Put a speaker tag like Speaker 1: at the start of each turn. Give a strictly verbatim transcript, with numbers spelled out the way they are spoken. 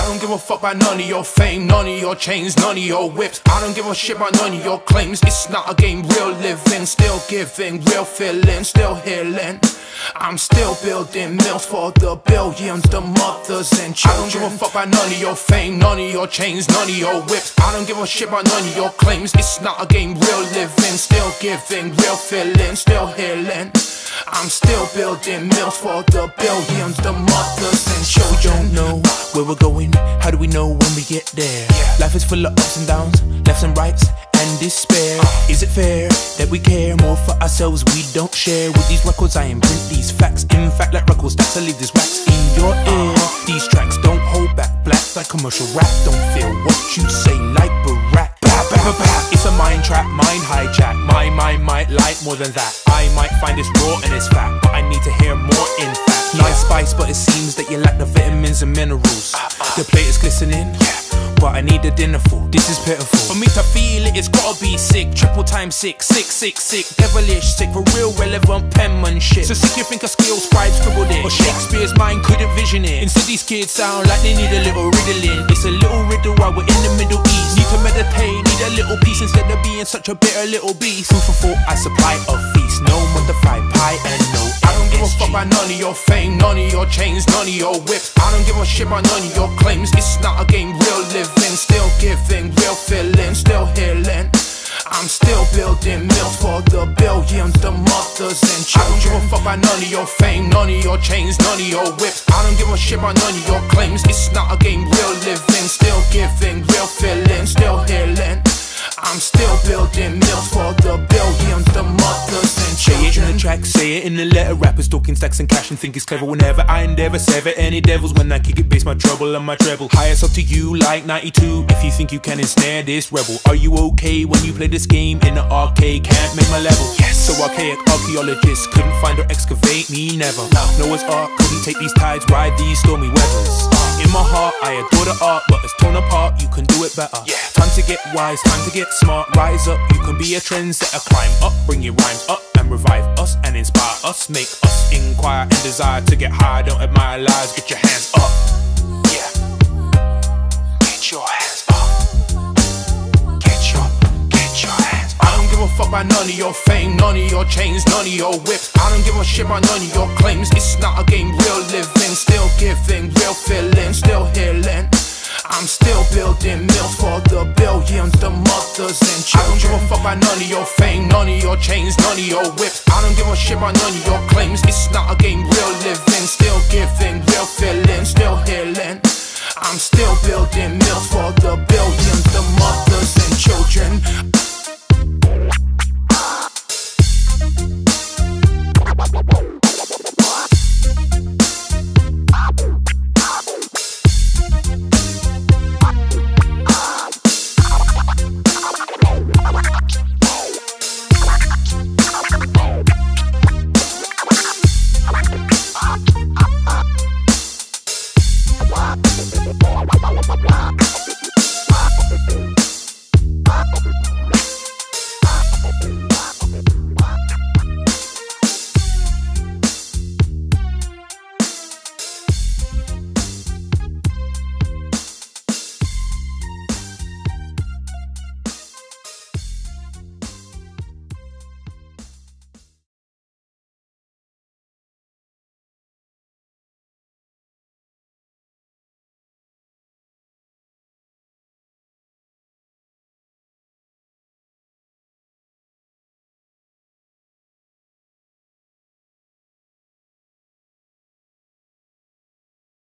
Speaker 1: don't give a fuck about none of your fame, none of your chains, none of your whips. I don't give a shit about none of your claims. It's not a game, real living, still giving, real feeling, still healing. I'm still building mills for the billions, the mothers and children. I don't give a fuck about none of your fame, none of your chains, none of your whips. I don't give a shit about none of your claims. It's not a game, real living, still giving, real feeling, still healing. I'm still building mills for the billions, the mothers and children.
Speaker 2: We don't know where we're going, how do we know when we get there? Yeah. Life is full of ups and downs, lefts and rights and despair. uh. Is it fair that we care more for ourselves we don't share? With these records I imprint these facts, in fact like record stacks I leave this wax in your ear. These tracks don't hold back, black like commercial rap. Don't feel what you say like Barack. It's a mind trap, mind hijack. My mind might like more than that. I might find this raw and it's fat, but I need to hear more in fact. Nice spice, but it seems that you lack the vitamins and minerals. The plate is glistening, but I need a dinner full. This is pitiful. For me to feel it, it's gotta be sick. Triple time sick, sick, sick, sick. Devilish sick, for real relevant penmanship. So sick you think a skill scribe scribbled it, or Shakespeare's mind couldn't vision it. Instead these kids sound like they need a little riddling. It's a little riddle while we're in the Middle East. Need to meditate, need a little peace instead of being such a bitter little beast. Food for thought, I supply a feast. No modified pie and no
Speaker 1: I don't give a fuck about none of your fame, none of your chains, none of your whips. I don't give a shit about none of your claims. It's not a game, real living, still giving, real feeling, still healing. I'm still building mills for the billions, the mothers and children. I don't give a fuck about none of your fame, none of your chains, none of your whips. I don't give a shit about none of your claims. It's not a game, real living, still giving, real feeling, still healing. I'm still building mills for the billions, the mothers and children.
Speaker 2: Say it in the track, say it in the letter. Rappers talking stacks and cash and think it's clever. Whenever I endeavor, sever any devils. When I kick it, bass my treble and my treble. Highest up to you like ninety-two. If you think you can ensnare this rebel. Are you okay when you play this game in the arcade? Can't make my level. Yes. So archaic archaeologists couldn't find or excavate me, never. Noah's Ark couldn't take these tides, ride these stormy weathers. In my heart, I adore the art, but it's torn apart, you can do it better. Yeah. Time to get wise, time to get smart, rise up. You can be a trendsetter, climb up, bring your rhymes up and revive us and inspire us. Make us inquire and desire to get high. Don't admire lies, get your hands up. Yeah. Get your hands up. Get your, get your hands up.
Speaker 1: I don't give a fuck about none of your fame, none of your chains, none of your whips. I don't give a shit about none of your claims. It's not a game, real living, still giving, real feeling, still healing. I'm still building mills for the billions, the mothers and children. I don't give a fuck about none of your fame, none of your chains, none of your whips. I don't give a shit about none of your claims. It's not a game, real